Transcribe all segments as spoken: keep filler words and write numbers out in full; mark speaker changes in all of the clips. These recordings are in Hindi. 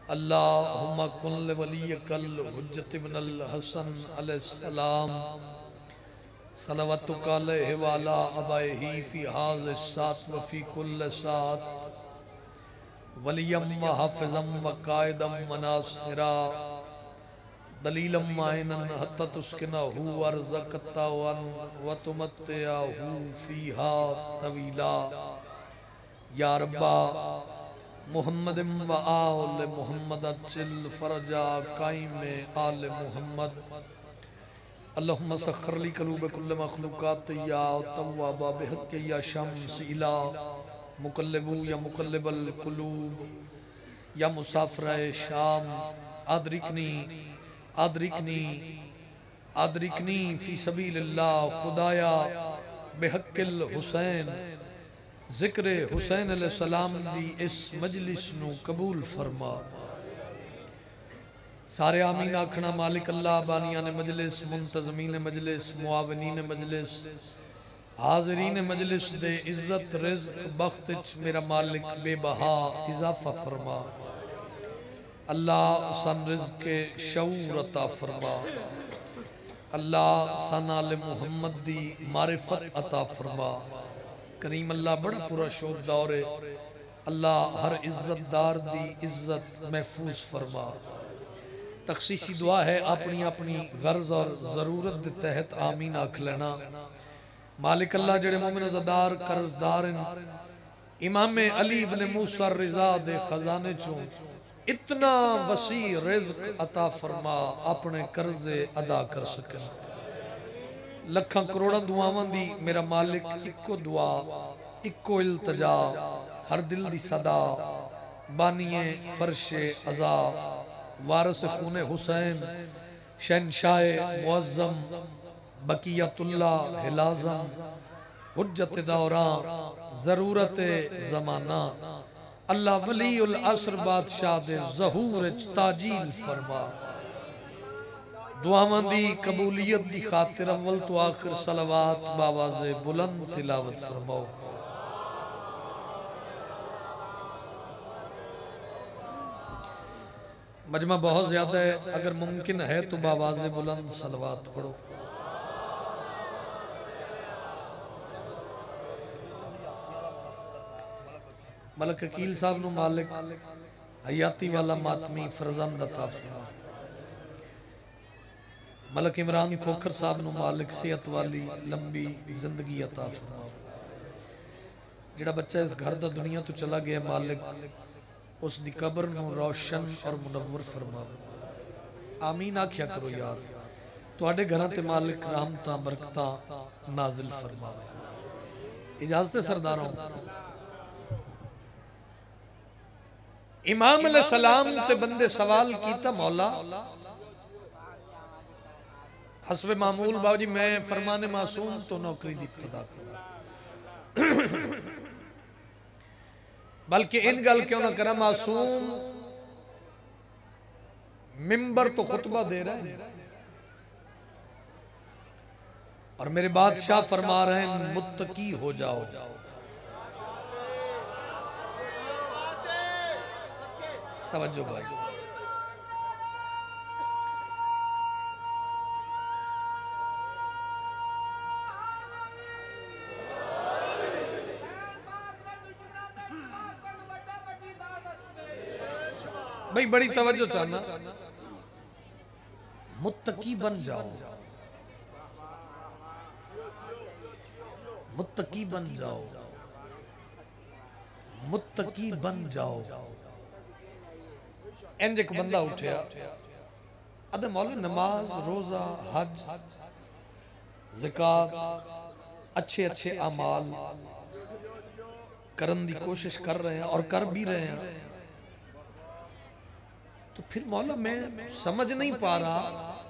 Speaker 1: अल्लाहुम्मा कुन लिवलियकल हुज्जत इब्नुल हसन अलैहिस्सलाम सलवतुका अलैहि व अला अबैहि फी हाज़ि सात व फी कुल्ल सात वलियम व हाफ़िज़म व कायदम व नासिरा दलीलम माइनन हत्ता तुस्किनहु वर्ज़क़तहु व तुमत्तिअहु फ़ीहा तवीला। या रब्बा मुहम्मद व आल मुहम्मद अज्जिल फरजा काइम आल मुहम्मद। अल्लाहुम्मा सख्खिर ली क़ुलूब कुल्ल मख़लूक़ात या तव्वाबा बिहक़्क़ि या शम्स इला मुक़ल्लिबु या मुक़ल्लिबल क़ुलूब या मुसाफ़िर शाम अदरिकनी अदरिकनी अदरिकनी फ़ी सबीलिल्लाह। खुदाया बिहक़्क़िल हुसैन ज़िक्र हुसैन अलैहिस्सलाम दी इस मजलिस नू कबूल फरमा। सारे आमीन आखना। मालिक अल्लाह बानिया ने मजलिस मुंतज़मीन मजलिस मुआविनीन मजलिस हाज़रीन मजलिस दे इज्जत रिज़्क़ बख्त च मेरा मालिक बेबहा इजाफा फरमा। अल्लाह सन रिज़्क़ के शऊर अता फरमा। अल्लाह सन आले मुहम्मद दी मारिफत अता फरमा। करीम अल्लाह बड़ा पूरा शोक दौर है। अल्लाह हर इज्जतदार दी इज्जत महफूज फरमा। तखसीसी दुआ है अपनी अपनी गर्ज और ज़रूरत के तहत आमीन आख लेना। मालिक अल्लाह जेड़े मोमिन ज़दार कर्जदार इमाम अली इब्न मूसा रिज़ा दे खजाने चो इतना वसी रिज़्क़ अता फरमा अपने कर्जे अदा कर सके। लखां करोड़ा दुआवां दी मेरा मालिक इको दुआ इको इल्तजा हर दिल दी सदा बानिए फर्शे अज़ा वारिस खूने हुसैन शहनशाह मुअज़्ज़म बकियतुल्लाह हिलाज़म हुज्जत दौरान ज़रूरत ज़माना अल्लाह वलीउल असर बादशाह दे ज़हूर ताजील फरमा। दुआवां दी कबूलियत दी खातिर अव्वल तो आखिर सलवात बावाज़े बुलंद तिलावत फरमाओ। मजमा बहुत ज्यादा है, अगर मुमकिन है तो बावाज़े बुलंद सलवात पढ़ो। मलक अकील साहब नु मालिक हयाती वाला मातमी फरजंद अता फरमा। मलक इमरान खोखर साहब नु मालिक सेहत वाली लंबी जिंदगी अता फरमा। जिहड़ा बच्चा इस घर दा दुनिया तो चला गया मालिक उस दी कब्र नु रोशन और मुनव्वर फरमा। आमीन आख्या करो यार। तुहाडे घरां ते मालिक रहमतां बरकतां नाजिल फरमावे। इजाजत है सरदारों। इमाम अलैहिस्सलाम ते बंदे सवाल कीता मौला हस्बे मामूल बाबू जी मैं फरमाने मासूम तो नौकरी दी इब्तिदा करा बल्कि इन गल क्यों ना करा मासूम मिंबर तो खुतबा दे रहे हैं और मेरे बादशाह फरमा रहे हैं मुत्तकी हो जाओ। तवज्जो भाई। भाई बड़ी तवज्जो चाहना। मुत्तकी बन जाओ, मुत्तकी बन जाओ, मुत्तकी बन जाओ। इंज एक बंदा उठया अदे मौला नमाज रोजा हज ज़कात अच्छे अच्छे अमाल करन दी कोशिश कर रहे हैं और कर भी रहे हैं, तो फिर मौला मैं समझ नहीं पा रहा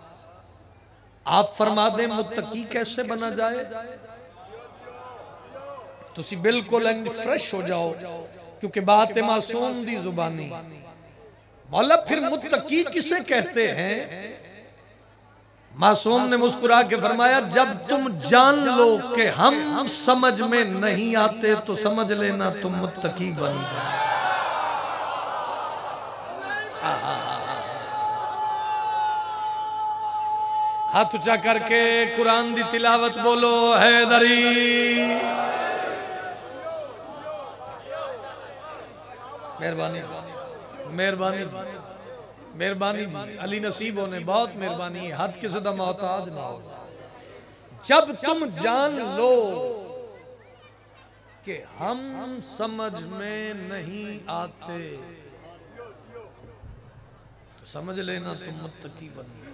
Speaker 1: आप फरमा दे मुत्तकी कैसे बना जाए। तुसी बिल्कुल फ्रेश हो जाओ क्योंकि बात है मासूम दी जुबानी। मौला फिर मुत्तकी किसे कहते हैं? मासूम ने मुस्कुरा के फरमाया जब तुम जान लो कि हम समझ में नहीं आते तो समझ लेना तुम मुत्तकी बन गए। हाथ ऊंचा करके कुरान दी तिलावत बोलो हैदरी। मेहरबानी मेहरबानी मेहरबानी जी, अली नसीब होने बहुत मेहरबानी है। हाथ किसी दा मोहताज ना हो। जब तुम जान लो कि हम समझ में नहीं आते तो समझ लेना तुम मुत्तकी बन गए।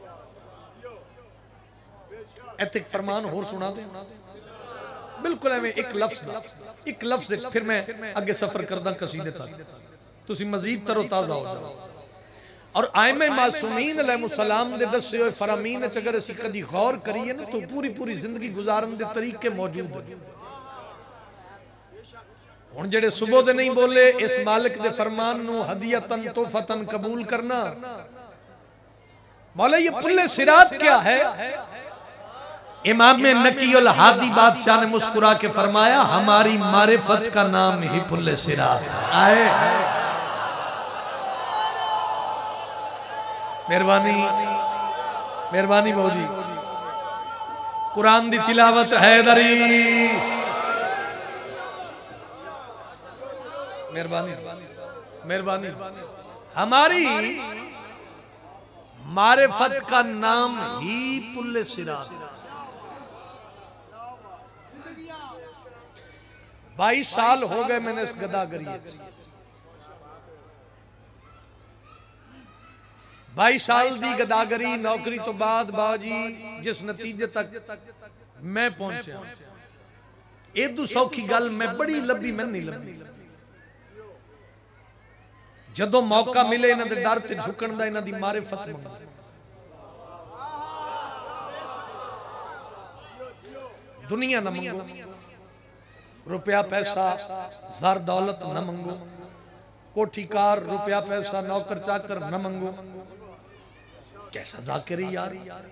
Speaker 1: एक फरमान होर सुना दे बिल्कुल एवं एक लफ्ज एक लफ्ज फिर मैं अगे सफर करदा कसीदे तक, तुसी मजीद तरोताजा हो जाओ। और आइमे मासूमीन अलैहिस्सलाम दे दसे हुए फरामीन अगर असी कदी गौर करिए ना तो पूरी पूरी जिंदगी गुजारन दे तरीके मौजूद हैं। हुण जेड़े सुबह दे नहीं बोले इस मालिक दे फरमान नू हदियतन तोहफतन कबूल करना। मौला ये पुल्ले सिरात क्या है? इमाम नकीउल हादी बादशाह ने मुस्कुरा के फरमाया हमारी मारिफत का नाम ही पुल्ले सिरात है। मेहरबानी मेहरबानी भाजी, कुरान दी तिलावत हैदरी। मेहरबानी मेहरबानी, हमारी मारिफत का नाम ही पुल्ले सिरात। बाईस साल हो गए मैंने इस गदागरी, बाईस साल दी गदागरी नौकरी तो बाद बाजी जिस नतीजे तक मैं पहुंचा एदू सौखी गल मैं बड़ी लंबी मैं नहीं लंबी। जदों मौका मिले इन्हां दे डर ते झुकण दा इन्हां दी मारिफत मंगो। दुनिया ना मंगो, रुपया पैसा जर दौलत न मंगो, कोठी कार रुपया पैसा नौकर चाकर न मंगो। कैसा जाकिर यार,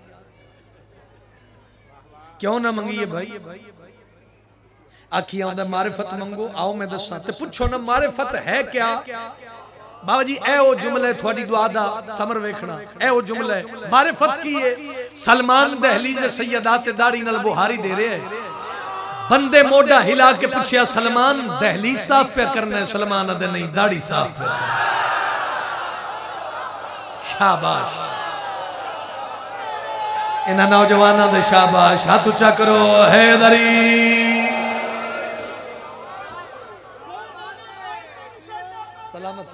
Speaker 1: क्यों ना मंगिए भाई? आखी आंदा मारिफत मंगो। आओ मैं दसा ते पुछो ना मारिफत है क्या? बाबा जी ए ओ जुमला थोड़ी दुआ दा समर वेखना। ए ओ जुमला मारिफत की है। सलमान दहलीज सैयदात दाढ़ी नाल बुहारी दे रहे है। बंदे मोढ़ा हिला के पूछया सलमान दहलीज साफ पे करना है? सलमान अदे नहीं दाढ़ी साफ पे। शाबाश इन्हां नौजवानों दे शाबाश। हाथ ऊंचा करो हैदरी। सलामत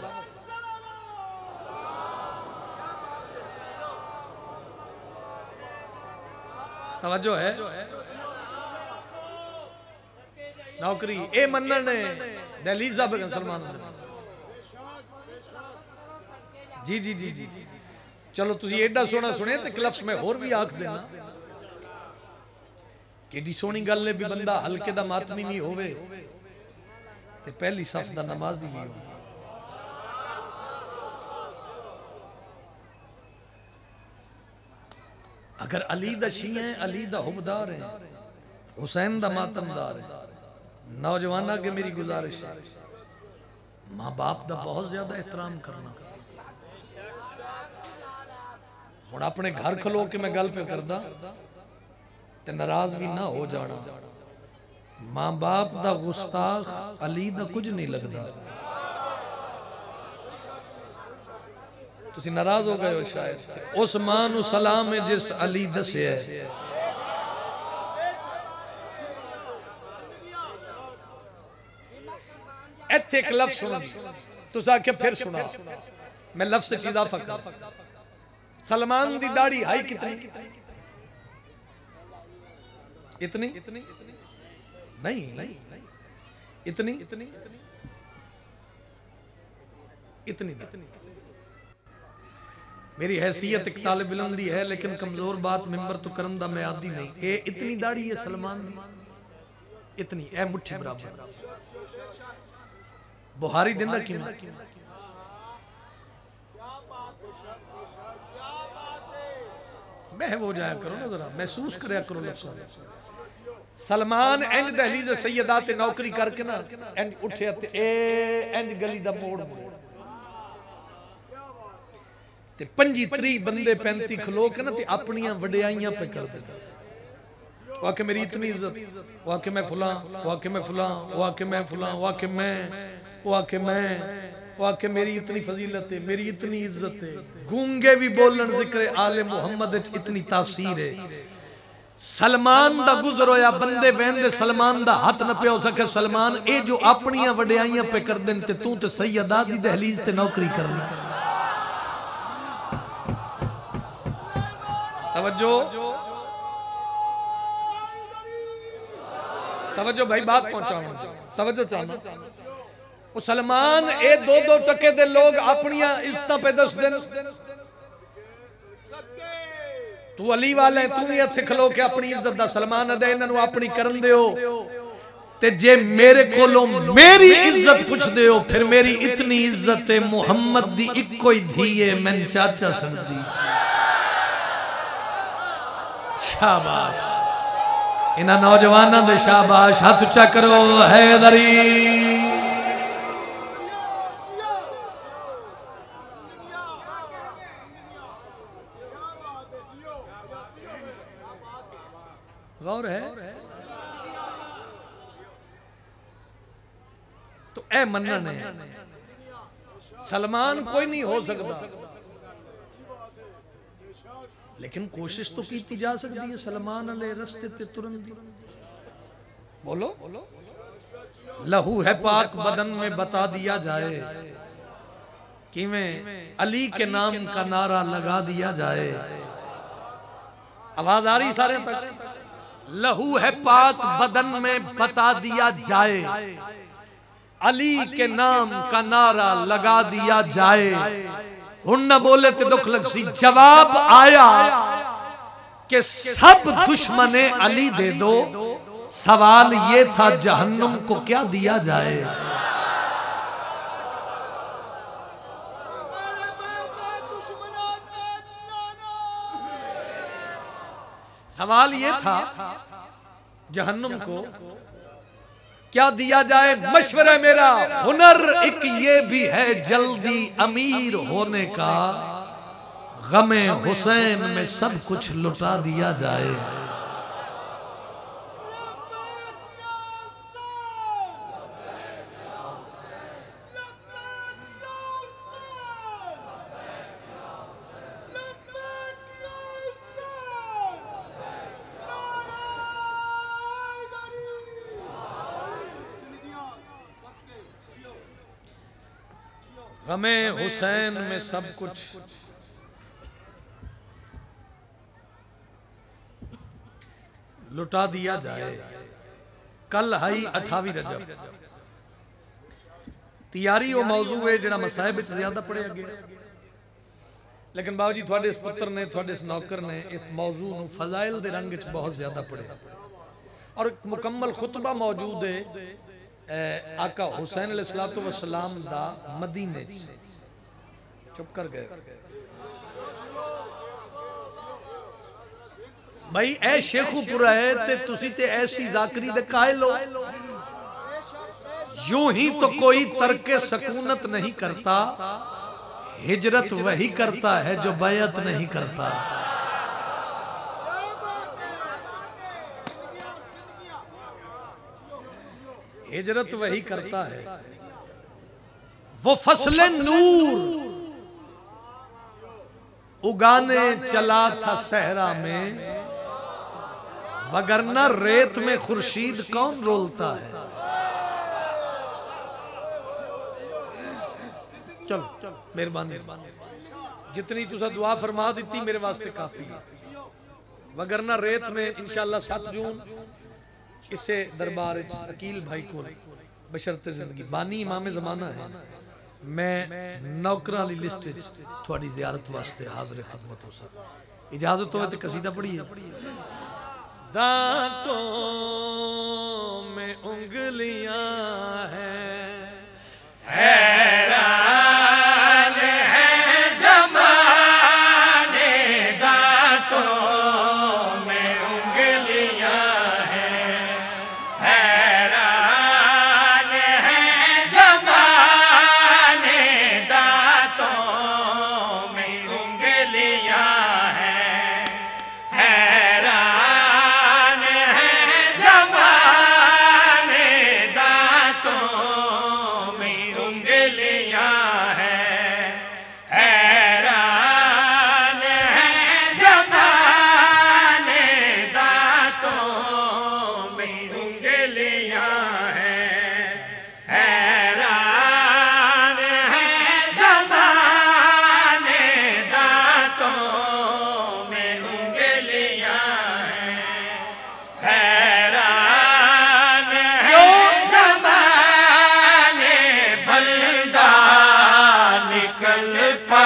Speaker 1: तवज्जो है। नौकरी ए मनन ने दहलीजा बेगम सलमान जी जी जी जी चलो तुसी एडा सोना सुने तो क्लफ्स में होर भी आख देना केडी सोनी गल है भी बंदा हल्के दा मातमी नहीं होवे ते पहली सफ दा नमाजी भी हो। अगर अली दा शी है, अली दा हुबदार है, हुसैन दा मातमदार है, नौजवाना के मेरी गुजारिश है माँ बाप दा बहुत ज्यादा एहतराम करना। हुण अपने घर खलो के मैं गल पे करदा ते नाराज भी ना हो जाना। माँ बाप दा गुस्ताख अली दा कुछ नहीं लगता। तुसी नाराज हो गए हो शायद। उस मां नू सलाम है जिस अली दसे है। इत्थे एक लफ्ज सुन तुस आके फिर सुना मैं लफ्ज से चीज आफा कर। सलमान दी दाढ़ी हाई कितनी? इतनी नहीं इतनी इतनी इतनी मेरी हैसियत एक तालिब इल्म दी है लेकिन कमजोर बात मिंबर तो करन दा मैं आदी नहीं। ए इतनी दाढ़ी है सलमान दी, इतनी ए मुट्ठी बराबर। बुहारी दिंदा किवें? मैं हो जाया करो ना जरा महसूस करया करो लफ्ज़। सलमान इंज दहलीज सैयदात नौकरी करके ना इंज उठे ते ए इंज गली दा मोड़ मोड़ ते पंजी त्री बंदे पैंती खलो के ना ते अपनियां वड्याइयां पे कर देते। वो आके मेरी इतनी इज्जत, वो आके मैं फुला, वो आके मैं फुला, वो आके मैं फुला, वो आके मैं, वो आके मैं, वो आके मेरी इतनी फजीलत है, मेरी इतनी इज्जत है। गूंगे भी बोलन जिक्र आले मुहम्मद इतनी तासीर है। सलमान दा गुजर होया बंदे वेंदे सलमान दा हाथ न पे हो सके। सलमान ए जो अपनियां वड्याइयां पे कर देन ते तू ते सैयदा दी दहलीज ते नौकरी करनी। तवज्जो तवज्जो भाई, बात पहुंचाओ, तवज्जो चाहना। वो सलमान ए दो दो टके दे लोग अपनियां इज्जतां पे दस देन। तू अली वाले तू भी इत्थे खलो के अपनी इज्जत दा सलमान अदे इन्हां नूं अपनी करन दिओ ते जे मेरे कोलों मेरी इज्जत पुछ दिओ फिर मेरी इतनी इज्जत है मुहम्मद दी इक्को ही धी है मैन चाचा सनदी। शाबाश इन्हां नौजवानां दे शाबाश, हाथ उच्चा करो हैदरी। गौर है तो ए मनन है सलमान कोई नहीं हो सकता, लेकिन कोशिश तो की जा सकती है सलमान अले रस्ते ते तुरन दी। बोलो लहू है पाक बदन में बता दिया जाए, किवें अली के नाम का नारा लगा दिया जाए। आवाज आ रही सारे तक? लहू है पाक बदन में बता दिया जाए, अली के नाम का नारा लगा दिया जाए। हुन न बोले तो दुख लग सी। जवाब आया कि सब दुश्मने अली दे दो, सवाल ये था जहन्नुम को क्या दिया जाए। सवाल ये था जहन्नुम को क्या दिया जाए। मशवरा मेरा हुनर एक ये भी है जल्दी अमीर होने का, गमे हुसैन में सब कुछ लुटा दिया जाए। गमे हुसैन में सब कुछ लुटा दिया जाए। कल हाई अठावी रजब तैयारी वो मौजू है जड़ा मसाहिब विच ज्यादा पढ़िया गया, लेकिन बाबू जी थोड़े इस पुत्र ने थोड़े इस नौकर ने इस मौजू नूं फजाइल दे रंग च बहुत ज्यादा पढ़िया और एक मुकम्मल खुतबा मौजूद है आका हुसैन अलैहिस्सलातु वस्सलाम दा मदीने। चुप कर गए भाई, ए शेखुपुरा है ते तुसी ते ऐसी जाकरी दे कायल हो। यूं ही तो कोई तरके सकूनत नहीं करता, हिजरत वही करता है जो बैयत नहीं करता। हिजरत वही करता है, वो फसले नूर उगाने चला था सहरा में, वगरना रेत में खुर्शीद कौन रोलता है। चलो मेहरबानी, जितनी तुसा दुआ फरमा दी मेरे वास्ते काफी है। वगरना रेत में इंशाअल्लाह सात जून इसे दरबार अकील भाई को बशर्ते जिंदगी बानी इमाम जमाना है। मैं नौकरां वाली लिस्ट थोड़ी ज़ियारत वास्ते हाज़िर खिदमत हो सकता। इजाजत हो तो कसीदा पढ़िए। दांतों में उंगलियां हैं, हैरान है ज़माने, दांतों में उंगलियां हैं, हैरान है ज़माने, दांतों में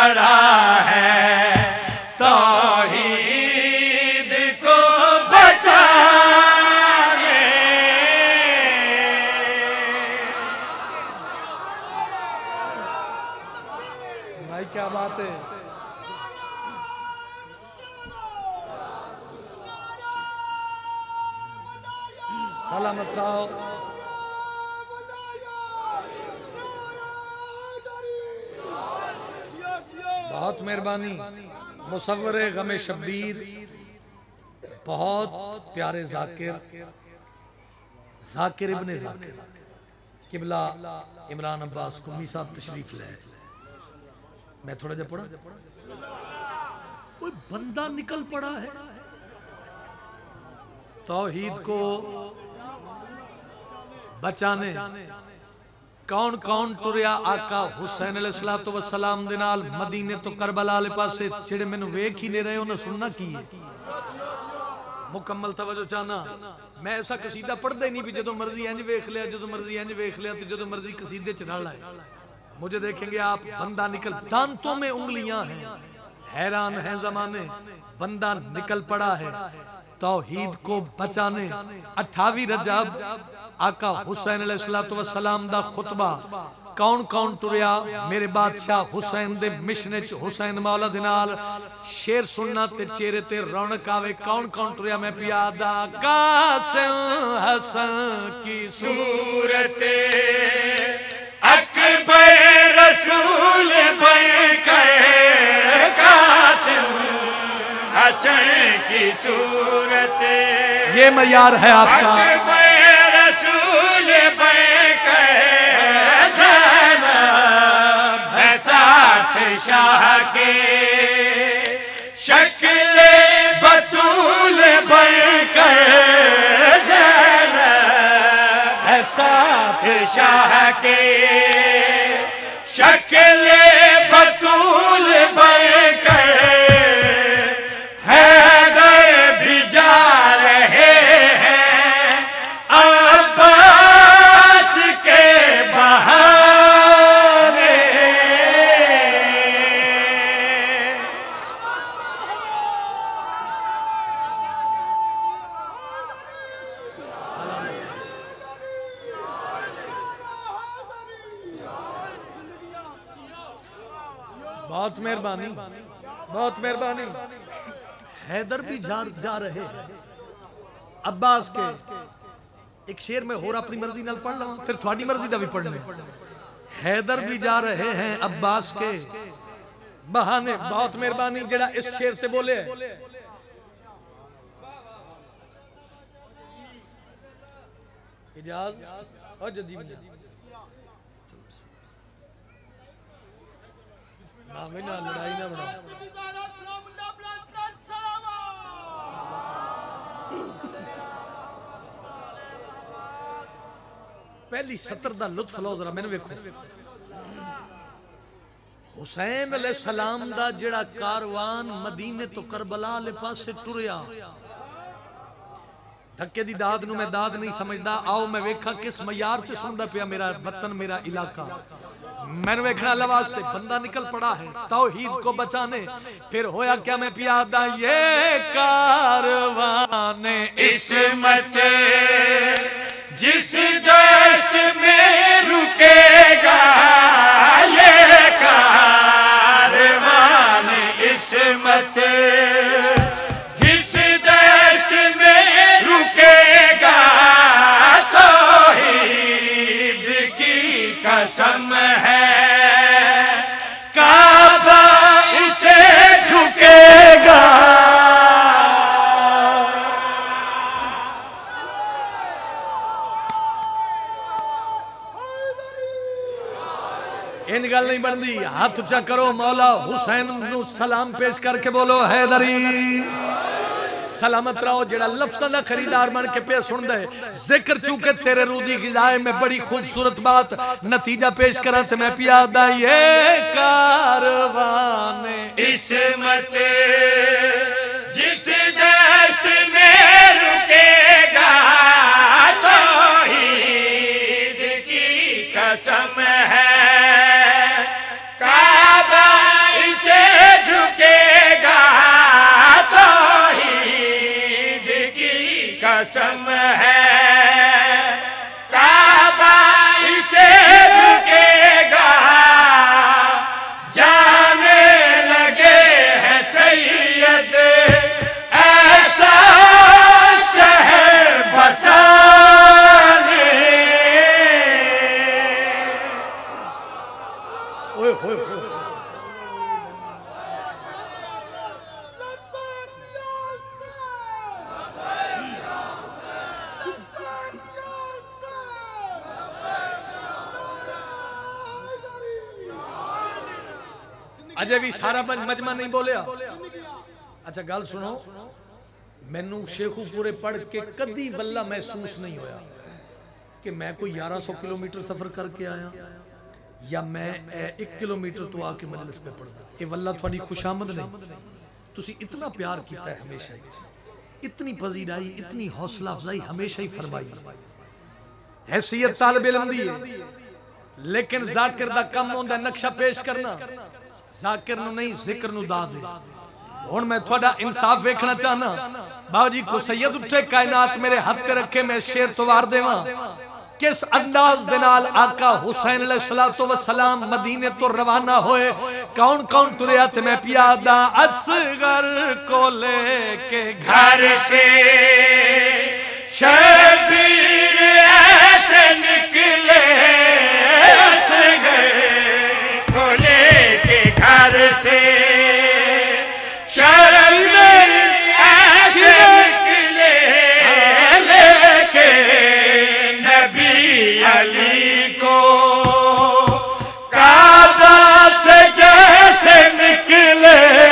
Speaker 2: पड़ा है, तौहीद को बचाने।
Speaker 1: भाई क्या बात है। सलामत रहो। बहुत मेहरबानी। मुसव्वरे गमे शब्बीर, बहुत प्यारे जाकिर, जाकिर इब्ने जाकिर किबला इमरान अब्बास कुम्मी साहब तशरीफ ले। मैं थोड़ा जा पढ़ा, कोई बंदा निकल पड़ा है तौहीद को बचाने। कौन कौन टुरिया आका हुसैन अलैहिस्सलातु वस्सलाम दे नाल मदीने तो करबला वाले पासे, जेड़े मैनू वेख ही नहीं रहे उन्हें सुनना की है। मुकम्मल तवज्जो चाहना। मैं ऐसा कसीदा पढ़दा ही नहीं भी जो मर्जी इंज वेख लिया, जो मर्जी इंज वेख लिया, तो जो मर्जी कसीदे च रल आए। मुझे देखेंगे आप, बंदा निकल, दांतों में उंगलियां हैं, हैरान है जमाने, बंदा निकल पड़ा है तौहीद को बचाने। अठावी रजब आका हुसैन अलैहिस्सलातु वस्सलाम दा खुतबा। कौन कौन टुरिया मेरे बादशाह हुसैन दे मिशने च, हुसैन मौला दे नाल शेर सुनना ते चेहरे ते रौनक आवे। कौन कौन टुरिया मैं पियादा कासिम हसन की
Speaker 2: सूरत अकबर रसूल बनकर, कासिम हसन की सूरत
Speaker 1: ये मयार है आपका।
Speaker 2: अकबर रसूल बनकर, ज़ैनब है साथ शाह के, शक्ल बतूल बनकर, ज़ैनब है साथ शाह के, शक्ल बतूल बनकर, हैदर भी जा रहे हैं अब्बास के बहाने।
Speaker 1: बहुत मेहरबानी, बहुत मेहरबानी। हैदर भी जा, जा रहे हैं अब्बास के। एक शेर में होर अपनी मर्जी नाल पढ़ लवां, फिर थोड़ी मर्जी दा भी पढ़ लें। हैदर भी जा रहे हैं अब्बास के बहाने। बहुत मेहरबानी जेड़ा इस शेर से बोले। इजाज और जदी ना में ना लड़ाई ना बनाओ। पहली सतर दा लुत्फ लो जरा, मैंने वेखो। हुसैन अलैहिस्सलाम दा जेड़ा कारवान मदीने तो करबला वाले पासे टुरिया, धक्के दी दाद नू मैं दाद नहीं समझदा। आओ मैं वेखा किस मयार ते सुनदा पिया मेरा वतन, मेरा इलाका। मैंने वेखना लवास्ते बंदा निकल पड़ा है तौहीद को बचाने। फिर होया क्या मैं पियादा ये कारवान
Speaker 2: इस्मत जिस दश्त में रुकेगा, ये कारवान इस्मत जिस दश्त में रुकेगा, तौहीद की कसम है काबा इसे झुकेगा।
Speaker 1: इन गल नहीं बनती। हाथ उच्चा करो, मौला हुसैन नू सलाम पेश करके बोलो हैदरी सलामत रहो। जेड़ा लफ्ज़ां दा खरीदार बन के पे सुन दे जिक्र चूके तेरे रूह दी गिज़ाए में बड़ी खूबसूरत बात नतीजा पेश करा ते मैं पियादा ये कारवान
Speaker 2: इस्मत जिस दश्त में रुकेगा, तौहीद की कसम है काबा इसे
Speaker 1: होए अजय भी सारा मजमा नहीं बोलिया। अच्छा गल सुनो, मैनू शेखूपुरे पढ़ के कदी वल्ला महसूस नहीं होया कि मैं कोई ग्यारह सौ किलोमीटर सफर करके आया या मैं एक किलोमीटर तो आके मजलिस पे पढ़दा। ये वल्ला थोड़ी खुशामद नहीं, तुसी इतना प्यार किया है हमेशा ही, इतनी पजीराई, इतनी हौसला अफजाई हमेशा ही फरमाई। हैसियत तालिब इल्म दी है, लेकिन जाकिर दा कम होंदा नक्शा पेश करना, जाकिर नु नहीं जिक्र नु दा दे। हुण मैं थोड़ा इंसाफ वेखना चाहना। बाबू जी को सैयद उठे कायनात मेरे हाथ ते रखे, मैं शेर तो वार देवां किस अंदाज दे नाल आका हुसैन अलैहिस्सलातु वस्सलाम मदीने तो रवाना होए। कौन कौन तुरया ते मैं पियादा असगर को लेके घर से शबीर ऐसे निकले, असगर को लेके घर से शबीर ऐसे निकले, लेके नबी अली को काबा से जैसे निकले।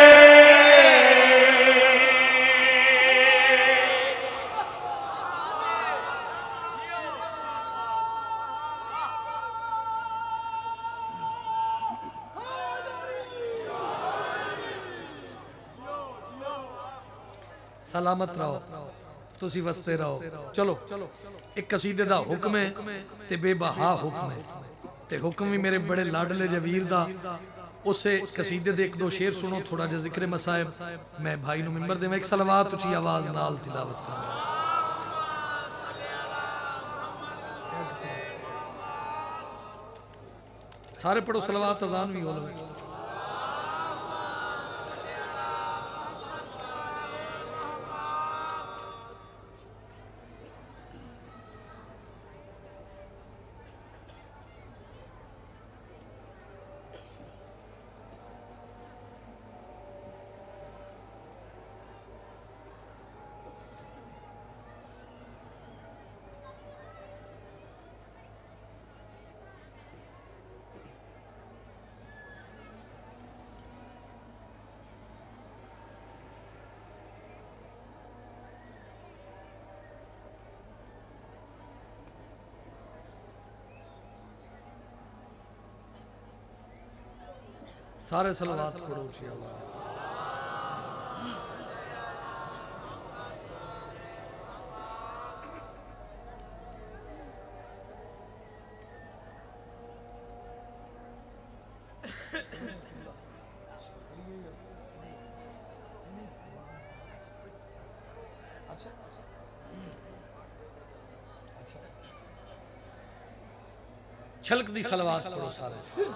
Speaker 1: सलामत रहो, तुसी वसते रहो। चलो एक कसीदे दा हुक्म है ते बेबहा हुक्म है, ते हुक्म भी मेरे बड़े लाडले जवीर दा। उसे कसीदे दे एक दो शेर सुनो, थोड़ा जिहा जिक्र मसाइब मैं भाई नु मिंबर देवां। एक सलवात उची आवाज नाल तिलावत फरमाओ। सारे पढ़ो सलवात, अजान भी हो लो। सारे सलवात पढ़ो उची आवाज। छलक दी सलवात पढ़ो सारे।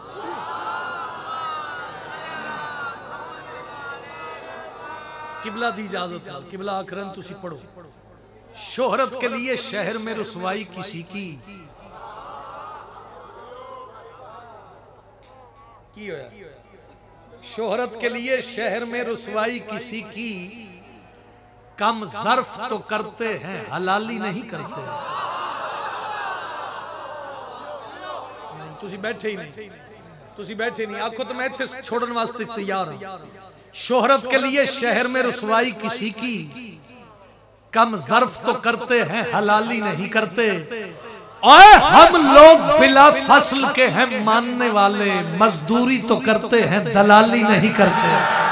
Speaker 1: किबला दी इजाजत है, किबला आखरन तुसी पढ़ो। शोहरत के लिए शहर में रुसवाई किसी की, की होया? शोहरत के लिए शहर में रुसवाई किसी की, कम ज़र्फ तो करते हैं हलाली नहीं करते। तुसी बैठे ही नहीं, तुसी बैठे नहीं, आखो तो मैं इत्थे छोड़न वास्ते तैयार हूं। शोहरत के लिए शहर में रुसवाई किसी की, कम ज़र्फ तो करते हैं हलाली नहीं करते। और हम लोग बिला फसल के हैं मानने वाले, मजदूरी तो करते हैं दलाली नहीं करते।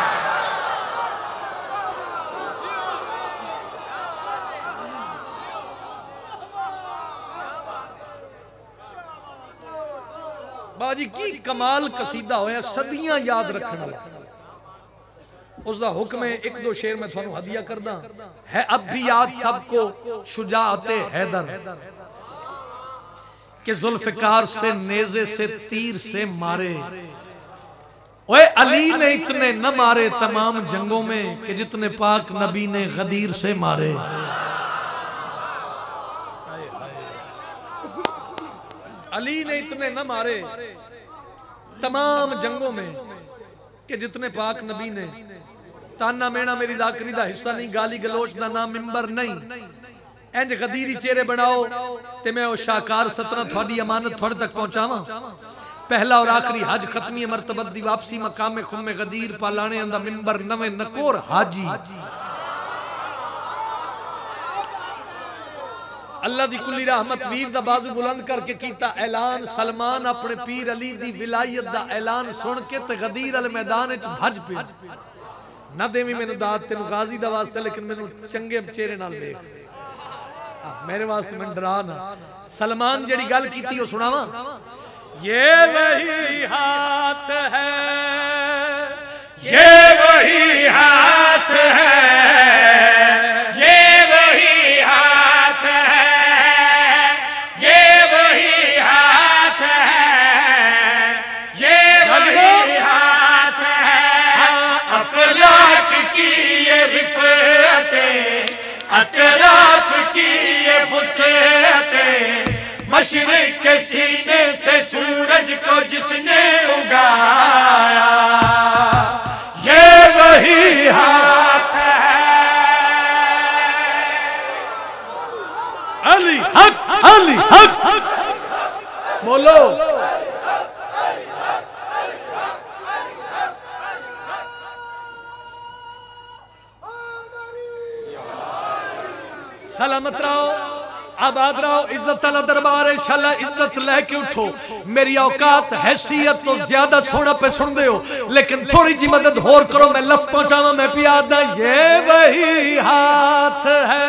Speaker 1: बाजी की कमाल कसीदा होया, सदियां याद रखने वाला। उसका हुक्म है, एक दो शेर मैं थानू हदिया करदा है। अब भी याद सबको शुजाअते हैदर के जुल्फिकार से नेज़े से तीर से मारे। ओए अली ने इतने न मारे तमाम जंगों में कि जितने पाक नबी ने गदीर से मारे। अली ने इतने न मारे तमाम जंगों में कि जितने पाक नबी ने ताना मेना मेरी जाकरी दा हिस्सा नहीं, गाली गलोच दा नाम मिंबर नहीं, इंज गदीरी चेहरे बनाओ ते मैं ओ शाहकार सतना थोड़ी अमानत थोड़े तक पहुंचावा। पहला और आखिरी हज खत्मी मरतबत दी वापसी मकामे खुम्मे गदीर पालाने अंदा मिंबर नवे नकोर हाजी। अल्लाह दी कुली रहमत वीर दा बाजू बुलंद करके कीता ऐलान। सलमान अपने पीर अली दी विलायत दा ऐलान सुन के ते गदीर अल मैदान विच भज पे। ना देवी मैनू दात तेनू गाजी दा वास्ते, लेकिन मैनू चंगे चेहरे नाल देख, मेरे वास्ते मैं डरा ना। सलमान जेड़ी गल कीती ओ सुनावा। ये वही हाथ है,
Speaker 2: ये वही हाथ है, ये वही हाथ है, ये वही हाथ है, ये वही हाथ है। अफलाक की ये रिफ़अतें, अतराफ की ये वुसअतें, मशरिक़ के सीने से सूरज को जिसने उगाया, ये वही हाथ है।
Speaker 1: अली हक, अली हक बोलो। सलामत रहो, आबाद रहो, इज्जत वाला दरबार है, इंशाअल्लाह इज्जत लेके उठो। मेरी औकात हैसियत तो ज्यादा सोना पे सुन दे हो, लेकिन थोड़ी जी मदद होर करो, मैं लफ्ज़ पहुंचावा। मैं पिया दा ये वही हाथ है,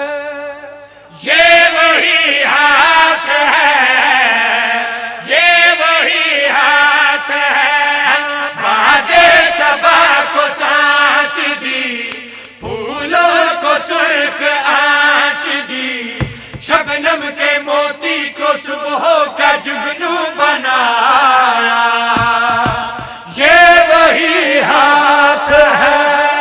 Speaker 2: ये वही हाथ है, ये वही हाथ है। बादे सबा को सांस दी, फूलों को सुर्ख आंच दी, शबनम के मोती को सुबह का जुगनू बनाया, ये वही हाथ है।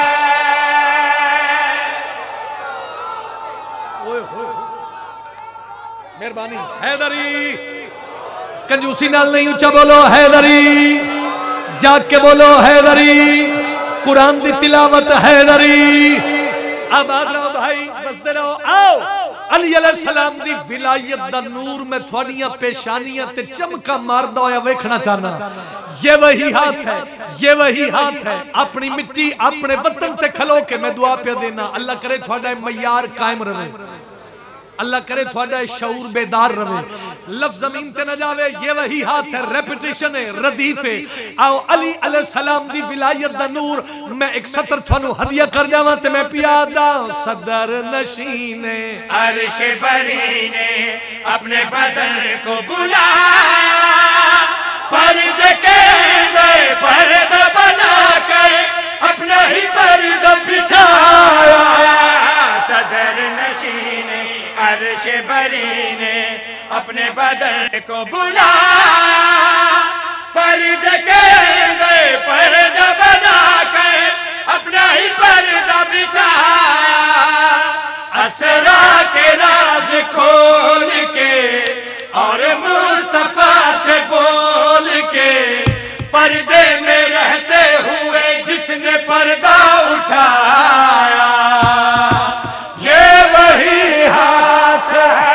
Speaker 1: मेहरबानी हैदरी, कंजूसी नाल नहीं, ऊंचा बोलो हैदरी, जाग के बोलो हैदरी, कुरान दी तिलावत हैदरी। आबाद रहो भाई, बसते रहो। आओ अली अलैहिस्सलाम दी विलायत दा नूर में थोड़ियां पेशानियां ते चमका मारदा होया वेखना चाहना। ये वही हाथ है, ये वही हाथ है। अपनी मिट्टी अपने वतन ते खलो के मैं दुआ पे देना, अल्लाह करे थोड़ा मयार कायम रहे, अल्लाह करे थोड़ा शऊर बेदार रहे, लफ्ज़ जमीन ते न जावे। ये वही हाथ है, रेपिटेशन है, रदीफ है। आओ अली अलैहिस्सलाम दी विलायत दा नूर मैं एक सतर थानू हदिया कर जावां ते मैं पिया दा। सदर नशीने
Speaker 2: अर्श बरी ने अपने बदन को बुलाया, पर्दे के अंदर पर्दा बनाकर अपना ही पर्दा बिछाया। सदर नशीने अर्श बरी ने अपने बदन को बुलाया, पर्दे के अंदर पर्दा बनाकर अपना ही पर्दा बिछाया। असरा के राज खोल के और मुस्तफा से बोल के, पर्दे में रहते हुए जिसने पर्दा उठाया, ये वही हाथ है।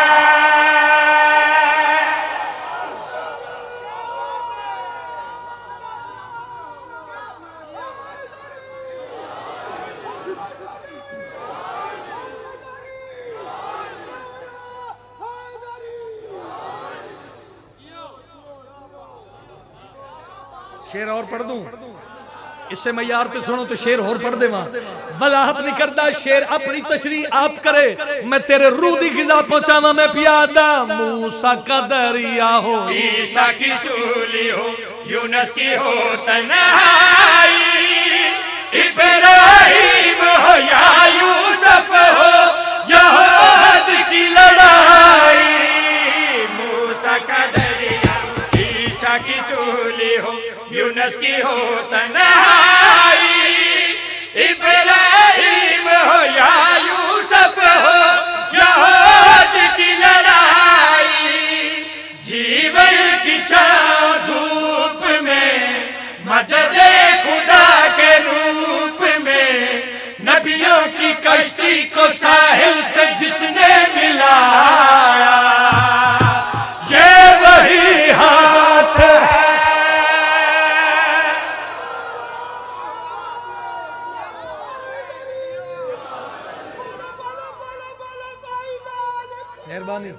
Speaker 1: शेर और पढ़ दूं, इससे मैं यार तो सुनो तो शेर और पढ़ देवा। वजाहत नहीं करता, शेर अपनी तशरीह आप करे, मैं तेरे रूह दी ग़िज़ा पहुंचावा। मैं पियादा मूसा का दरिया हो,
Speaker 2: ईसा की सूली हो, यूनुस की हो तन्हाई, इब्राहिम हो या यूसुफ हो या हद की लड़ाई। मूसा का दरिया, ईसा की सूली हो, यूनुस की हो तन्हाई, इब्राहिम हो या यूसुफ हो या हद की लड़ाई। जीवन की छाँव धूप में कश्ती को साहिल से जिसने मिलाया, ये वही हाथ है।
Speaker 1: मेहरबानी।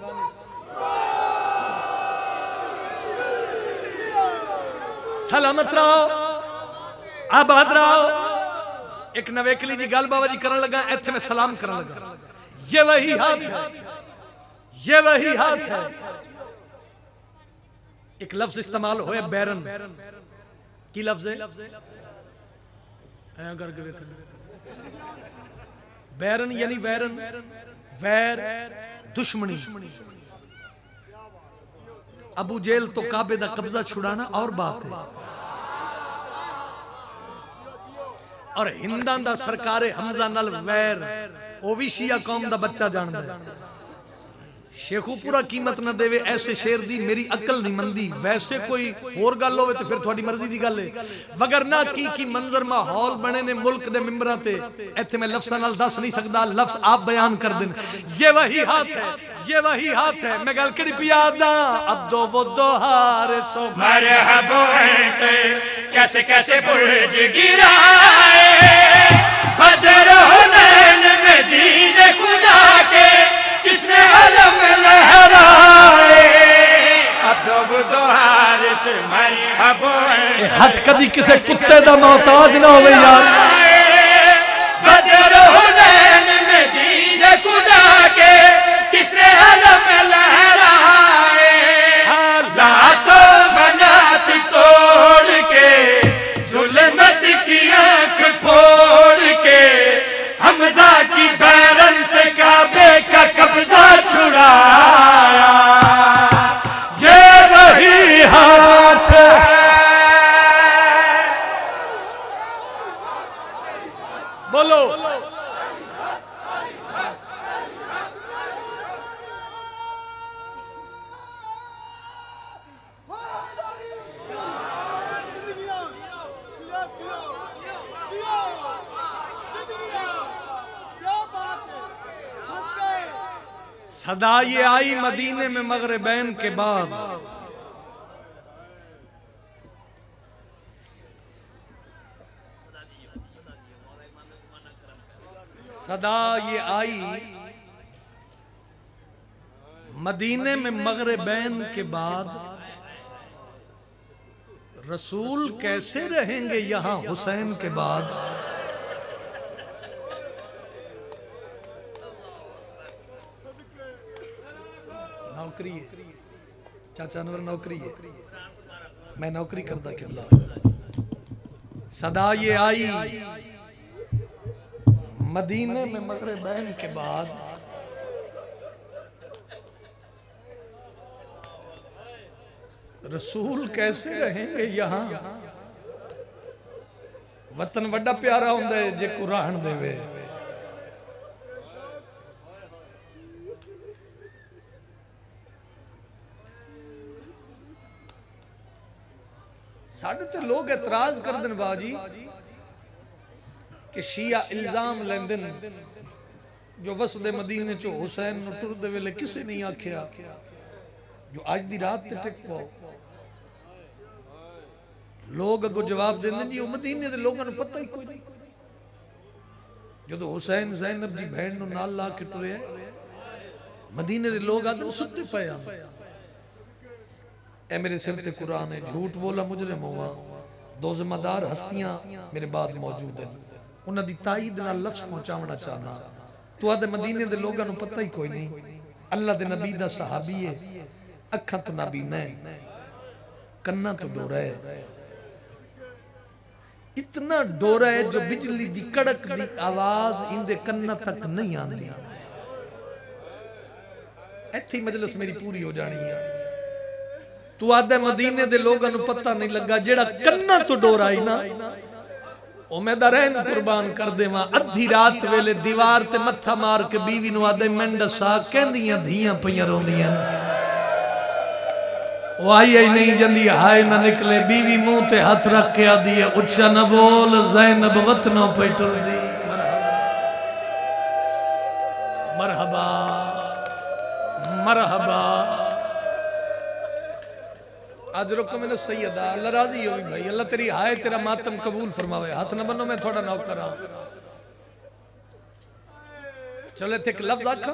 Speaker 1: सलामत रहो, आबाद रहो। एक नवेकली जी गल बाबा जी करन लगा, इत्थे मैं सलाम करन लगा। ये वही हाथ है, ये वही हाथ है। एक लफ्ज इस्तेमाल होया बैरन, की लफ्ज है? ऐ करके वेख, बैरन यानी वैरन, वैर दुश्मनी। अबू जेल तो काबे दा कब्जा छुड़ाना और बात है, और हिंदा दा सरकारे हमजा नाल वैर, ओ भी शिया कौम दा बच्चा जानदा है। शेखू पूरा कीमत न देवे ऐसे शेर दी मेरी अकल नहीं मंदी। वैसे कोई होर गल होवे तो फिर थोड़ी मर्जी दी गल है, मगर ना की की मंजर माहौल बने ने मुल्क दे मिंबरां ते, इत्थे मैं लफ्ज़ां नाल दस नहीं सकदा, लफ्ज़ आप बयान कर देन। ये वही हाथ है, ये वही हाथ है। मैं गल कड़ी पियादा अब दो वो दो हार सो
Speaker 2: मरहबा कैसे कैसे बुर्ज गिराए, बदर हुनैन में दीन खुदा के किसने अलम लहराए। अब दो दो हार से मरहबा,
Speaker 1: हथ कदी किसे कुत्ते दा मोहताज ना होवे यार।
Speaker 2: बदर हुनैन में दीन खुदा के किसने अलम लहराए। लातो बनात तोड़ के जुल्मत की आंख फोड़ के हमजा की बैरन से काबे का कब्जा छुड़ाया, ये वही हाथ है।
Speaker 1: बोलो सदा ये आई मदीने में मगरिबैन के बाद, सदा ये आई मदीने में मगरिबैन के बाद। रसूल कैसे रहेंगे यहां हुसैन के बाद। नौकरी है चाचा अनवर, नौकरी है, मैं नौकरी करता किबला। सदा ये आई मदीने में मगरिबैन के बाद, रसूल कैसे रहेंगे यहां। वतन वड्डा प्यारा हुंदा है जे कुरान देवे। साढ़े ते लोग एतराज कर देन बाजी कि शिया इल्जाम लेंदन जो वसदे मदीने चो हुसैन नु टुरदे वेले किसे नहीं आख्या जो आज दी रात ते टिक पाओ। लोग अगो जवाब देंदे जी ओ मदीने दे लोगां नु पता ही कोई नहीं। जदों हुसैन ज़ैनब दी भैन नु नाल ला के टुरे मदीने दे लोग आदन सुत्ते पए आ। ए मेरे सिर ते कुरान है, झूठ बोला मुजरिम हुआ। दो जिम्मेदार हस्तियां मेरे बाद मौजूद हैं, उन्हां दी ताईद नाल लफ्ज़ पहुंचावना चाहना। तू आदे मदीने दे लोगां नु पता ही कोई नहीं। अल्लाह दे नबी दा सहाबी है, अखां तो नाबीना है, कन्ना तो डोरा है। इतना डोरा है जो बिजली दी कड़क दी आवाज इंदे कन्ना तक नहीं आंदी। इत्थे ही मजलिस मेरी पूरी हो जानी है। तू आदे मदीने दे लोगां नु पता नहीं लगा, जेड़ा कन्ना तो डोरा आई ना ओ मैं दरैन कुर्बान कर देवां। अद्धी रात वेले दीवार ते मत्था मार के बीवी नु आदे मेंढ सा कहंदियां धीयां पईयां रोंदियां। ओ आई आई नहीं जंदी हाय ना निकले। बीवी मुंह ते हाथ रख के आदी है उच्चा न बोल, ज़ैनब वतनों पे टुरदी। आज रुको मैंने सैयदा अल्लाह राजी हो भाई अल्लाह तेरी हाय तेरा मातम कबूल फरमावे हाथ न बनो मैं थोड़ा नौकर हां चले थे एक लफ्ज आखा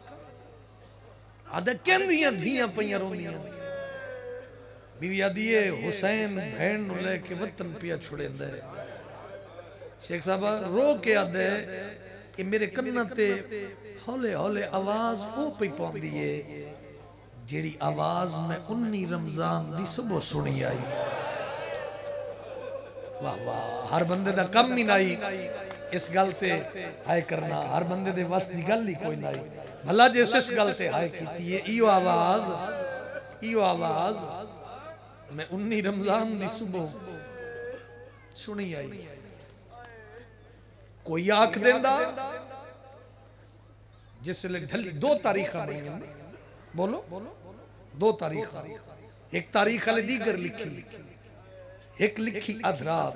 Speaker 1: आदे कहंदियां धियां पईयां रोंदियां बीवी आदीए हुसैन बहन नु लेके वतन पिया छुड़ेंदा है शेख साहब रो के आदे कि मेरे कन्ना ते हौले हौले आवाज ओ पई पौंदी है जेड़ी आवाज मैं उन्नी रमजान दी सुबह सुनी आई वाह वाह हर बंदे दा कम ही नहीं इस गल से हाय करना हर बंदे दे वस दी गल ही कोई नहीं भला जिस इस गल से हाय कीती है इयो आवाज इयो आवाज मैं उन्नी रमजान दी सुबह सुनी आई कोई आख देंदा जिसले ढली दो तारीख बनी बोलो दो तारीख एक तारीख अल दीगर लिखी एक लिखी अधरात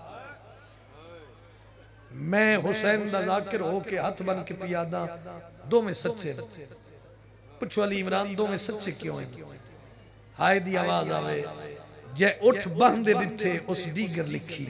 Speaker 1: मैं हुसैन दा जाकिर होके हाथ बन के पियादा दो में सच्चे पुछो अली इमरान दो में सच्चे क्यों हैं हाय दी आवाज आवे जे उठ बंदे दिठे उस दीगर लिखी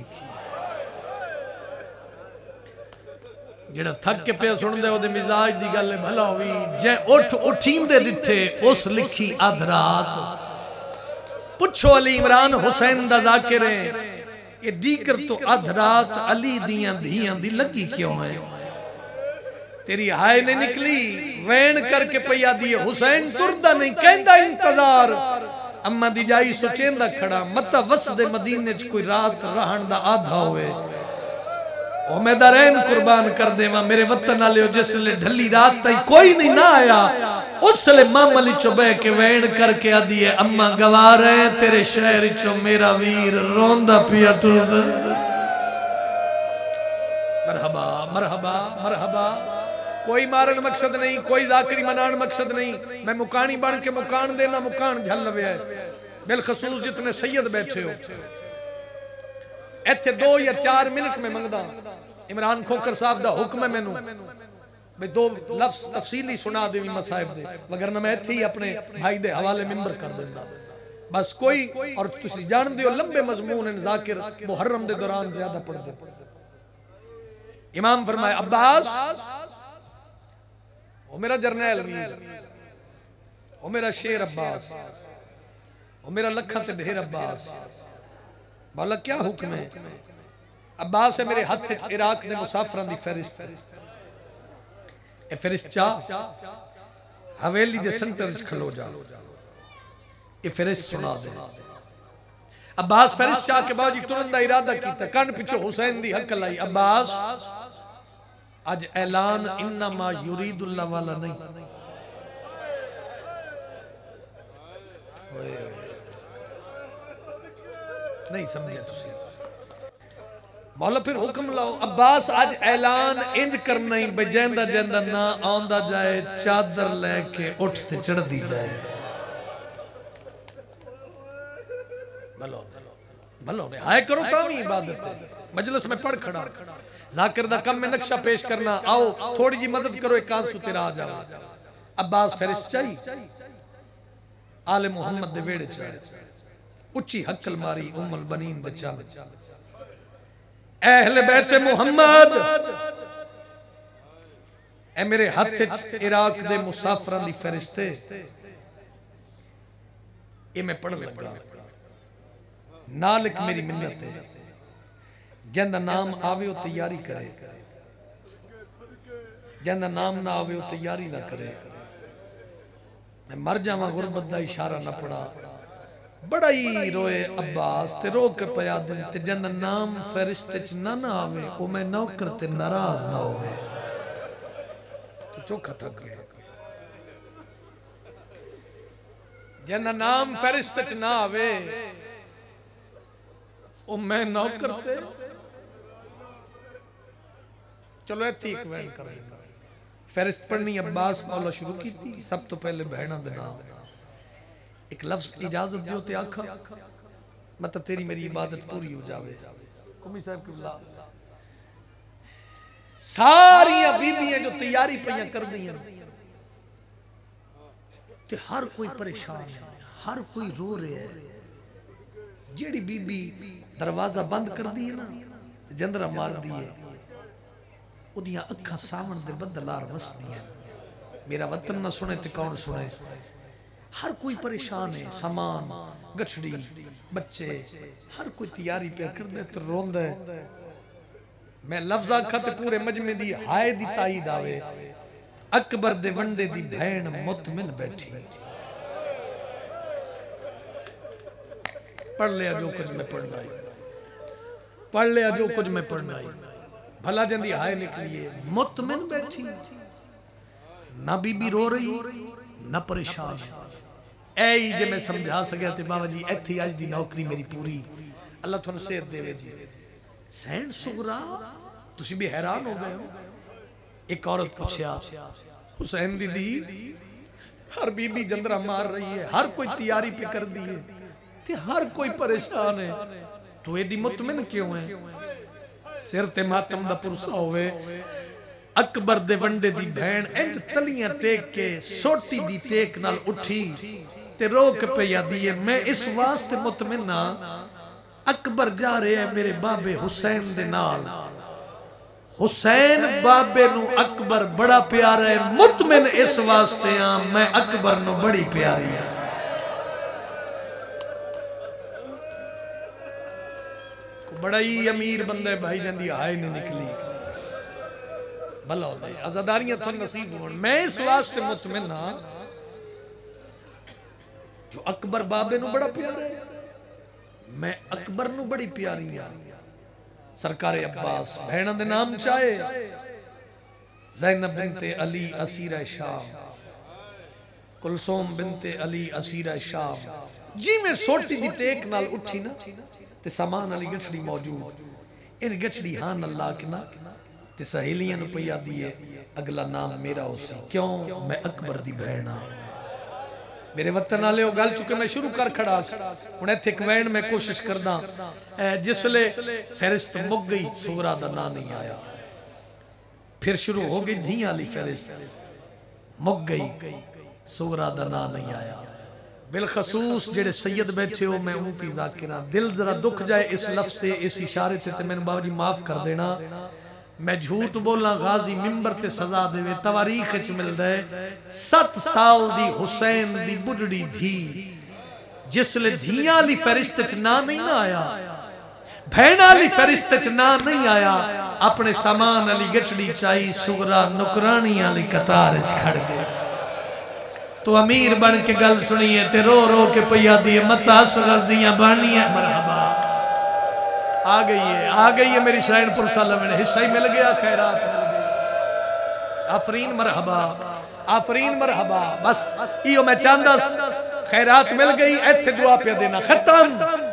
Speaker 1: जेड़ा थक के पे सुनदे ओदे मिजाज दी गल भला होवी जे उठ उठींदे दिठे उस लिखी अधरात पुछो अली इमरान हुसैन दा जाकिर है ये दीकर तो अधरात अली दियां धियां दी लगी क्यों है तेरी हाय ने निकली वैन करके पया दी हुसैन तुरदा नहीं कहंदा इंतजार अम्मा दी जाई सोचेंदा खड़ा मत वसदे मदीने च कोई रात रहन दा आधा होवे ओ मैं दरैन कुर्बान कर देवा मेरे वतन वाले जिसले ढली रात तई कोई नहीं ना आया उसले मामली चो बह के वैन करके आदी है अम्मा गवार है तेरे शहर चो मेरा वीर रोंदा पिया टुरदा मरहबा मरहबा मरहबा कोई मारन मकसद नहीं कोई जाकरी मनान मकसद नहीं मैं मुकानी बन के मुकान देना मुकान झल लवे है बिलखसूस जितने सैयद बैठे हो इत्थे दो या चार मिनट में मंगदा इमरान खोकर साहब दा हुक्म है मैनू भाई दो लफ्ज तफसीली सुना देवी मसाहिब दे वगरना मैं इत्थे ही अपने भाई दे हवाले मिंबर कर देंदा बस कोई और तुसी जानदे हो लंबे मजमून इन जाकिर मुहर्रम दे दौरान ज्यादा पढ़दे इमाम फरमाए अब्बास ओ मेरा जरनैल वीर ओ मेरा शेर अब्बास ओ मेरा लखा ते ढेर अब्बास बोला क्या हुक्म है अब्बास है मेरे हाथ इराक दे मुसाफिरां दी फहरिस्त ए फहरिस्त चा हवेली दे सेंटर च खलो जा ए फहरिस्त सुना दे अब्बास फहरिस्त चा के बाजी तुरन दा इरादा कीता कन पिछो हुसैन दी हक लाई अब्बास आज ऐलान इन्नमा युरीदुल्लाह वाला नहीं नहीं समझे तुसी मौला फिर हुक्म लाओ अब्बास आज ऐलान इंज करना ही बजेंदा जेंदा ना आंदा जाए चादर लेके उठते चढ़ दी जाए भलो भलो ने हाय करो तामी इबादत मजलिस में पढ़ खड़ा जाकिर दा कम में नक्शा पेश करना आओ थोड़ी जी मदद करो एक कांसू तेरा आ जाओ अब्बास फरिश्त चाहिए आले मोहम्मद दे वेड़े च उच्ची हक्कल मारी उम्मुल बनीन दे चल अहले बैत मोहम्मद ए मेरे हाथ च इराक दे मुसाफिरां दी फरिश्ते ए मैं पढ़ लगा नालिक मेरी मिन्नत है जिंदा नाम आवे वो तैयारी करे जिंदा नाम ना आवे वो तैयारी ना करे मैं मर जावा गुरबत दा इशारा ना पड़ा बड़ा ही रोए अब्बास ते रो के पया दिन ते जिंदा नाम फरिश्ते च ना ना आवे ओ मैं नौकर ते नाराज ना होवे तो चोखा थक गया जिंदा नाम फरिश्ते च ना आवे ओ मैं नौकर ते चलो इत्थे एक वैन कर देना फहरिस्त पढ़नी अब्बास मौला शुरू की थी सब तो पहले बहना दे नाम एक लफ्ज इजाजत दियो ते आखा मतलब तेरी मेरी इबादत पूरी हो जावे कुमी साहब किबला सारी बीबियां जो तैयारी पईयां कर दियां ते हर कोई परेशान है हर कोई रो रहा है जेड़ी बीबी दरवाजा बंद कर दी है ना जंदरा मार दी है उदियां अखा सावन दे बदलार वसदी है। मेरा वतन ना सुने तो कौन सुने। हर कोई परेशान है, सामान गठड़ी बच्चे हर कोई तैयारी पे कर दे तो रोंदा है। मैं लफ्ज़ आखा ते पूरे मजमे दी हाय दी ताईद आवे। अकबर दे वंडे दी भैन मुतमिन बैठी। पढ़ लिया जो कुछ मैं पढ़ना है, पढ़ लिया जो कुछ मैं पढ़ना है। भला जंदी हाय निकली है, मुतमिन बैठी, ना बीबी रो रही ना परेशान है। ऐ जे मैं समझा सकिया ते बाबा जी इत्थे अज दी नौकरी मेरी पूरी। अल्लाह तुहानू सेहत देवे जी। सैन सुगरा तुसी भी हैरान हो गए हो। एक औरत पूछया हुसैन दीदी हर बीबी जंदरा मार रही है, हर कोई तैयारी पे कर दी है ते हर कोई परेशान है, तू एडी मुतमिन क्यों है? सिर ते मातम दा पुरसा होवे। अकबर दे वंडे दी भैन इंज तलियां टेक के सोटी दी टेक नाल उठी ते रो के पिया दिए। मैं इस वास्ते मुतमिन हां अकबर जा रहे हैं मेरे बाबे हुसैन दे नाल। हुसैन बाबे नू अकबर बड़ा प्यारा है, मुतमिन इस वास्ते हां मैं अकबर नू बड़ी प्यारी हां। बड़ा ही अमीर बंदा है भाई जंदी हाय नहीं निकली। भला होता है आजादारियां तो नसीब होन। मैं इस वास्ते मुतमिन हां जो अकबर बाबे नू बड़ा प्यारा है, मैं अकबर नू बड़ी प्यारी हां। सरकार अब्बास भैणा दे नाम चाहे ज़ैनब बिनते अली असीरा शाम, कुलसूम बिनते अली असीरा शाम। जी मैं सोटी दी टेक नाल उठी ना ते सामान अली गठड़ी मौजूद। इन गठड़ी हां अल्लाह के ना ते सहेलियां नू पई आदी है अगला नाम मेरा उसी। क्यों? मैं अकबर दी भैन हां। मेरे वतन वाले गल चुके मैं शुरू कर खड़ा हुण इत्थे कवैन मैं कोशिश करदा जिसले फहरिस्त मुक गई सुगरा दा नाम नहीं आया, फिर शुरू हो गई धी वाली फहरिस्त मुक गई सुगरा दा नाम नहीं आया। बिलखसूस जेड़े सैयद बैठे हो मैं उनकी जाकिरा दिल जरा दुख जाए इस लफ्ज़ ते इस इशारे ते, ते मैंने बाबा जी माफ कर देना। मैं झूठ बोला गाजी मिंबर ते सजा देवे। तवारीख च मिलदा है सत साल दी हुसैन दी बुढ़ड़ी धी जिसले धियां वाली फहरिस्त च ना नहीं ना आया, भैणा वाली फहरिस्त च ना नहीं आया, अपने सामान वाली गठड़ी चाई सुगरा नुकरानी वाली कतार च खड़ गया। तो अमीर बन के गल सुनिए ते रो रो के पैया दिए मता असगर दियां बानियां। मरहबा आ गई है, आ गई है मेरी शरणपुर सालम में हिस्सा ही मिल गया, खैरात मिल गई। आफरीन मरहबा, आफरीन मरहबा। बस इयो मैं चाहता खैरात मिल गई इत्थे दुआ पे देना खत्म।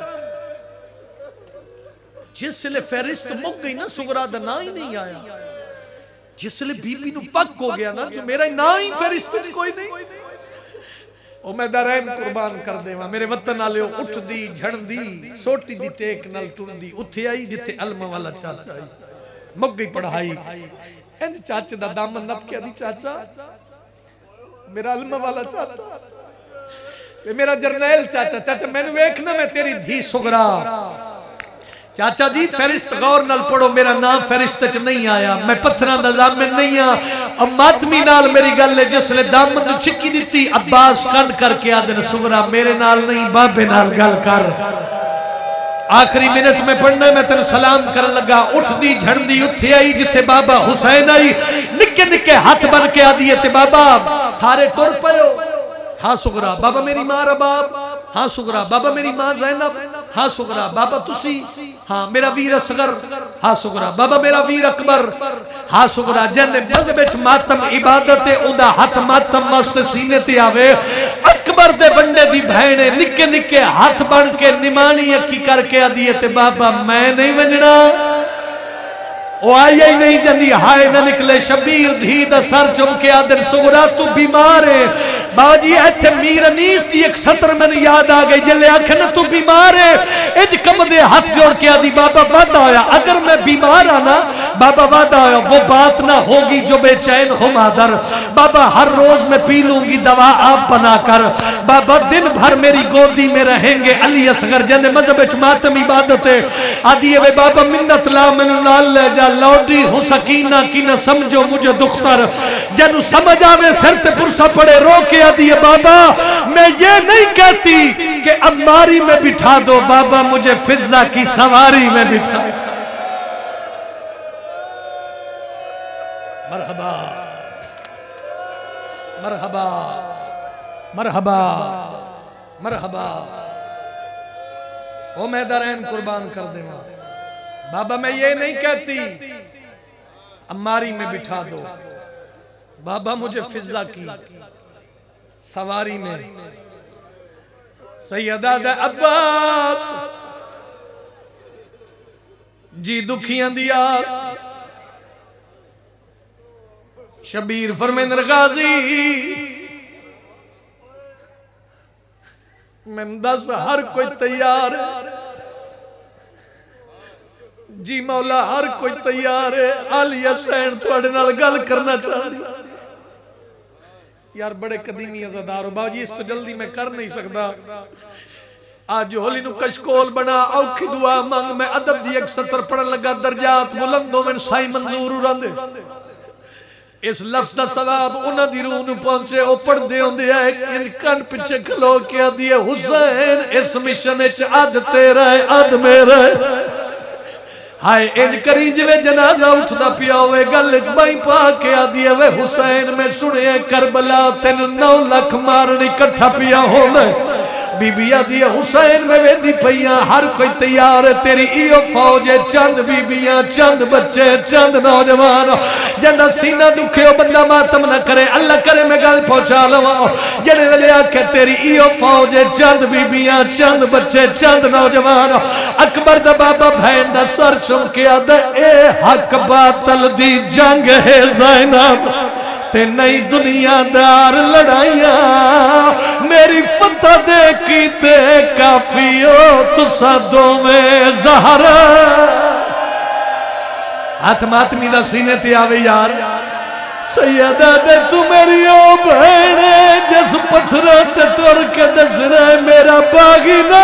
Speaker 1: जिसले फहरिस्त मुक गई ना सुगरा दा ना ही नहीं आया, जिसले बीबी नू पक हो गया ना जो मेरा ना ही फहरिस्त कोई नहीं, ओ मैं दरैन कुर्बान कर देवा। मेरे वतन वाले उठदी झड़दी सोटी दी टेक नाल टुरदी उथे आई जिथे अलम वाला चाचा आई। मुक गई पढ़ाई इंज चाचे दा दामन नप के दी चाचा मेरा अलम वाला चाचा मेरा जरनैल चाचा, चाचा मैनू वेखना मैं तेरी धी सुगरा। चाचा जी फहरिस्त गौर नाल पढ़ो, मेरा नाम फहरिस्त च नहीं आया, मैं पत्थरां दा जामिन नहीं हां। अब मातमी नाल मेरी गल है जिसले दामन नू छिक्की दित्ती अब्बास कंड करके आदन सुगरा मेरे नाल नहीं बाबे नाल गल कर। आखिरी मिनट में पढ़ना मैं तेन सलाम कर लगा। उठदी झड़दी उथे आई जिथे बाबा हुसैन आई, निके निके हाथ बन के आदी ते बाबा सारे टुर पयो। हाँ सुगरा बाबा मेरी मां रबाब, हाँ सुगरा बाबा मेरी मां ज़ैनब, हाँ सुगरा बाबा तुसी, हाँ मेरा वीर असगर, हाँ सुगरा बाबा मेरा वीर अकबर, हाँ सुगरा जन्ने बज़ विच मातम इबादत उदा हाथ मातम मस्त सीने ते आवे। अकबर दे बंदे दी भैणे निके निके हाथ बन के निमानी अखी करके आदी ते बाबा मैं नहीं वंजना। ओ आई ही नहीं जंदी हाय न निकले। शबीर धी दा सर चुम के आदन सुगरा तू बीमार है। बाजी इत्थे मीर अनीस दी एक सतर मैंने याद आ गई जिले आखे न तू बीमार है, इंज कमदे हाथ जोड़ के आदी बाबा वादा होया अगर मैं बीमार हाँ ना बाबा वादा वो बात ना होगी जो बेचैन हो मादर। बाबा हर रोज मैं पी लूंगी दवा आप बनाकर। बाबा दिन भर मेरी गोदी में रहेंगे अली असगर जने मजहब मातम इबादत आदि वे बाबा मिन्नत ला मैनू नाल ले जा लौटी हूं सकीना की न समझो मुझे दुख्तर जनु समझ आवे सिर ते पुरसा पड़े रो के आदि बाबा मैं ये नहीं कहती कि अम्मारी में बिठा दो बाबा मुझे फिजा की सवारी में बिठा। मरहबा मरहबा मरहबा मरहबा ओ मैं दरैन कुर्बान कर देना बाबा मैं ये नहीं कहती अम्मारी में बिठा दो बाबा मुझे फिजा की सवारी में। सैयदा अब्बास जी दुखियां दी आस शबीर फरमेंद्र गाजी मैं दस हर कोई तैयार है जी मौला हर कोई तैयार है। आली हुसैन थोड़े नाल गल करना चाहती यार बड़े कदीमी अज़ादार हो बाजी इस तो जल्दी मैं कर नहीं सकता। आज होली नु कशकोल बना औखी दुआ मंग मैं अदब दी एक सतर पढ़न लगा दर्जात बुलंदों में साई मंजूर उरांदे इस लफ्ज दा सवाब उन्हां दी रूह नु पहुंचे ओ पढ़दे होंदे है इन कन पिछे खलो के आदी हुसैन इस मिशन विच अद तेरा है अद मेरा है। हाय इन करी जिवें जनाजा उठदा पिया होवे गल च बाई पा के आदी वे हुसैन मैं सुने करबला तेन नौ लाख मारन इकट्ठा पिया होवे बीबिया दी हुसैन में वेदी पईया हर कोई तैयार है तेरी इो फौज है चंद बीबियां चंद बच्चे चंद नौजवान जदा सीना दुखे बंदा मातम न करे अल्लाह करे मैं गल पहुंचा लवा जेड़े वेले आखे तेरी इो फौज है चंद बीबियां चंद बच्चे चंद नौजवान अकबर दा बाबा भैन दा सर चुम के आदा ए हक बातल दी जंग है ज़ैनब ते नई दुनियादार लड़ाइया मेरी फतह दे की ते काफी हो तुसा दोवें ज़हर। हाथ मातमी दा सीने ते आवे यार सैयदा दे तू मेरी ओ बहने जिस पत्थरों ते तुर के दसना मेरा बागी ना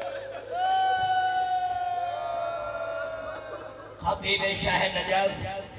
Speaker 2: शाह नजफ